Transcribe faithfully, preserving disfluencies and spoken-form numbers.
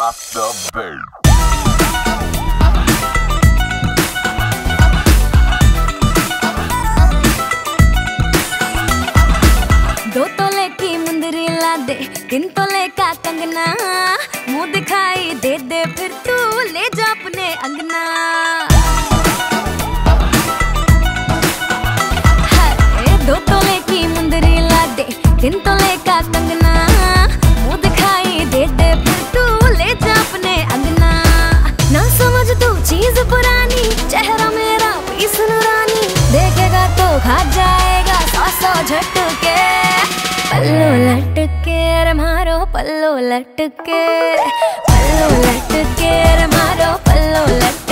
Drop the bass. दो तोले की मुंदरी ला दे, तीन तोले का कंगना, मुंह दिखाई दे दे फिर तू ले जा अपने अंगना। दो तोले की मुंदरी ला दे, तीन तोले का कंगना, मुंह दिखाई दे दे फिर तू ले जा अपने अंगना। ना समझ तू चीज पुरानी, चेहरा मेरा पीस नूरानी, देखेगा तो खा जाएगा सौ सौ झटके। पल्लो लटके रे मारो पल्लो लटके, पल्लो लटके रे मारो पल्लो लटके।